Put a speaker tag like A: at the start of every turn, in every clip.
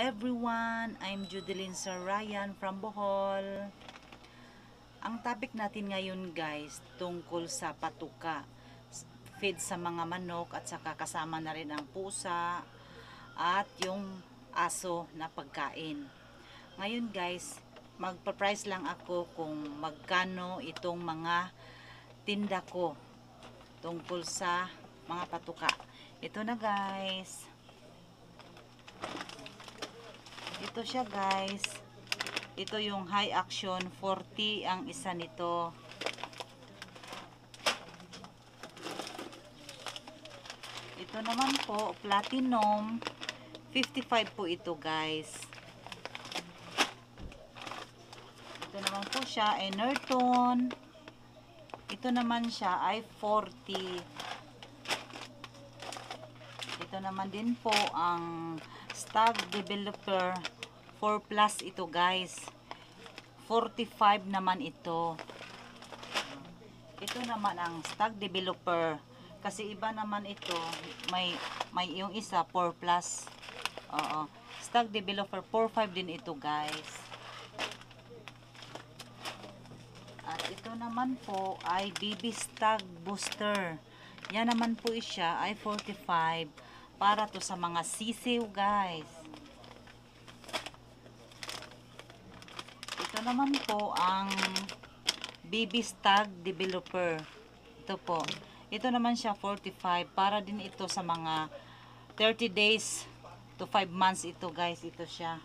A: everyone, I'm Judeline Sarayan from Bohol. Ang topic natin ngayon guys, tungkol sa patuka. Feed sa mga manok at saka kasama na rin ang pusa at yung aso na pagkain. Ngayon guys, magpa-price lang ako kung magkano itong mga tinda ko tungkol sa mga patuka. Ito na guys. Ito siya guys. Ito yung high action 40 ang isa nito. Ito naman po platinum 55 po ito guys. Ito naman po siya Enerton. Ito naman siya ay 40. Ito naman din po ang Stag Developer 4 Plus ito guys. 45 naman ito. Ito naman ang Stag Developer. Kasi iba naman ito. May yung isa 4 Plus. Oo. Stag Developer 45 din ito guys. At ito naman po ay BB Stag Booster. Yan naman po siya ay 45. Para to sa mga sisiw guys. Ito naman po ang BB Stag Developer. Ito po. Ito naman siya 45. Para din ito sa mga 30 days to 5 months ito guys. Ito siya.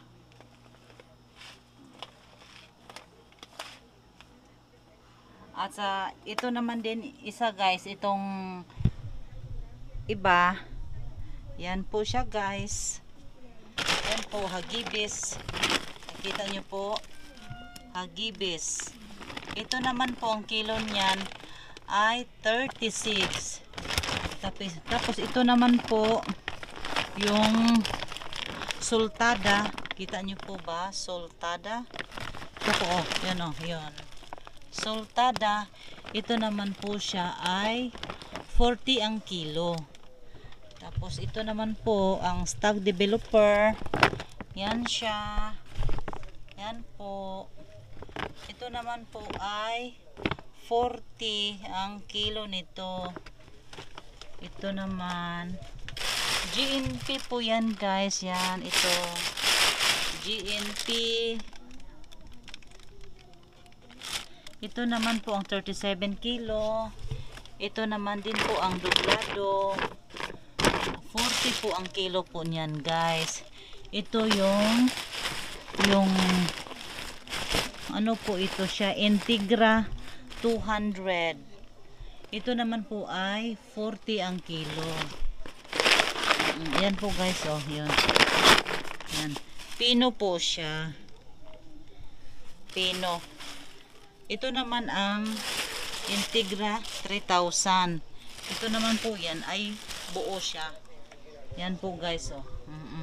A: At sa ito naman din isa guys. Itong iba. Yan po siya guys. Yan po Hagibis. Nakita nyo po. Hagibis. Ito naman po ang kilo niyan ay 36. Tapos ito naman po yung sultada. Kita nyo po ba? Sultada. Ito po oh. Yan oh. Yan. Sultada. Ito naman po siya ay 40 ang kilo. Tapos ito naman po ang Stag Developer. Yan siya. Yan po. Ito naman po ay 40 ang kilo nito. Ito naman GNP po yan guys. Yan ito. GNP. Ito naman po ang 37 kilo. Ito naman din po ang dublado. 40 po ang kilo po niyan guys. Ito yung ano po ito siya, Integra 200. Ito naman po ay 40 ang kilo. Yan po guys oh, yun. Yan. Pino po siya. Pino. Ito naman ang Integra 3000. Ito naman po yan ay buo siya. Yan po guys oh.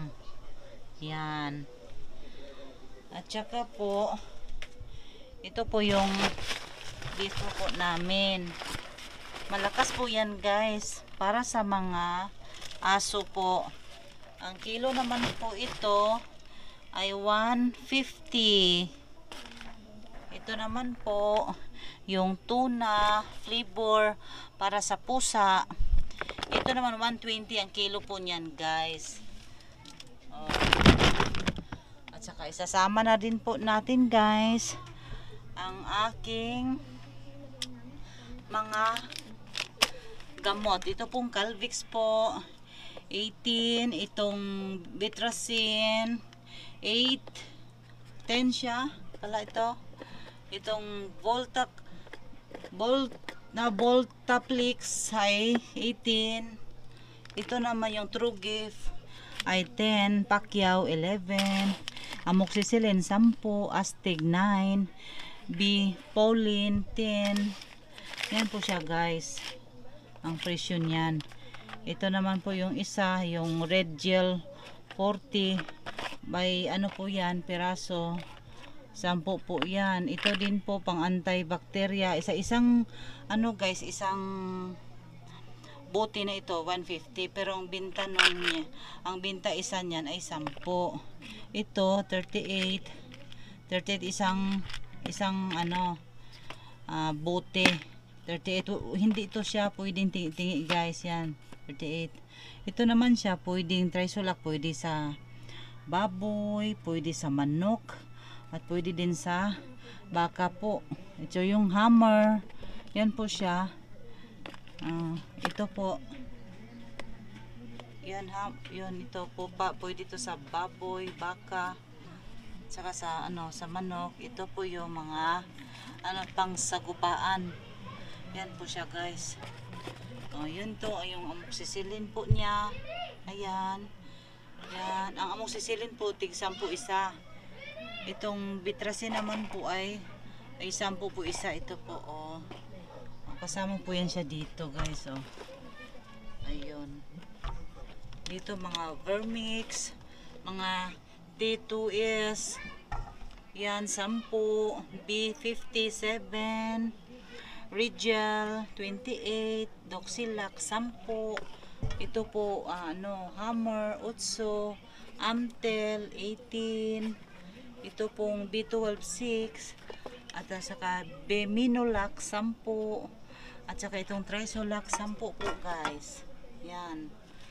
A: Yan. At saka po ito po yung dito po namin. Malakas po yan guys. Para sa mga aso po. Ang kilo naman po ito ay 150. Ito naman po yung tuna flavor para sa pusa. Ito naman 120 ang kilo po niyan guys. Oh. At saka isasama na din po natin guys ang aking mga gamot. Ito pong Calvix po 18. Itong Bitracin 8. 10 siya pala ito. Itong Voltaplix ay 18. Ito naman yung True Gift ay 10. Pacquiao 11. Amoxicillin 10. Astig 9. B. Pauline 10. Yan po siya guys. Ang presyo niyan. Ito naman po yung isa. Yung Red Gel 40. By ano po yan. Peraso. 10 po yan. Ito din po pang antibacteria. Isang ano guys. Isang bote na ito 150, pero ang binta nun, ang binta isa niyan ay 10. Ito 38 isang ano bote 38. Hindi ito siya pwedeng tingi guys, yan 38. Ito naman siya pwedeng trisulak, pwede sa baboy, pwede sa manok, at pwede din sa baka po. Ito yung hammer, yan po siya. Ito po yan, yun, ito po pa pwede ito sa baboy, baka, saka sa ano, sa manok. Ito po yung mga ano, pang sagupaan. Yan po siya guys. Yun to ay yung amoxicillin po niya. Ayan. Yan, ang amoxicillin po tig 10 isa. Itong Bitrasin naman po ay 10 po isa. Ito po kasama po yan siya dito guys. Ayun. Dito mga Vermix, mga D2S, yan 10, B57, Rigel 28, Doxilac 10. Ito po Hammer 8, Amtel 18. Ito pong B12 6, at saka Beminolac 10, at saka itong Trisolac 10 po guys. Yan.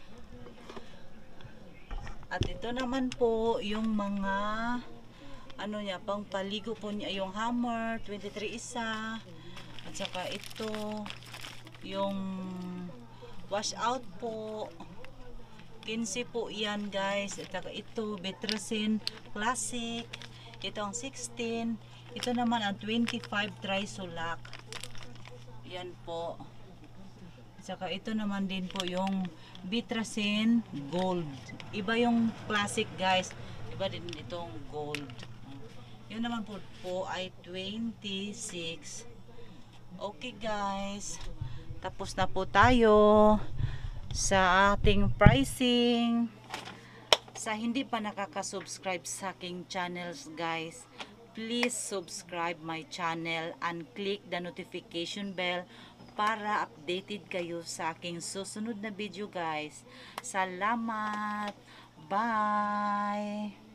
A: At ito naman po yung mga ano niya, pang paligo po niya, yung Hammer 23 isa, at saka ito yung wash out po 15 po yan guys. At saka ito Bitrasin Classic, ito ang 16. Ito naman ang 25 Trisolac, yan po. Saka ito naman din po yung Bitrasin Gold. Iba yung classic guys, iba din itong gold. Yun naman po ay 26. Okay guys, tapos na po tayo sa ating pricing. Sa hindi pa nakaka-subscribe sa aking channels guys, please subscribe my channel and click the notification bell para updated kayo sa aking susunod na video guys. Salamat! Bye!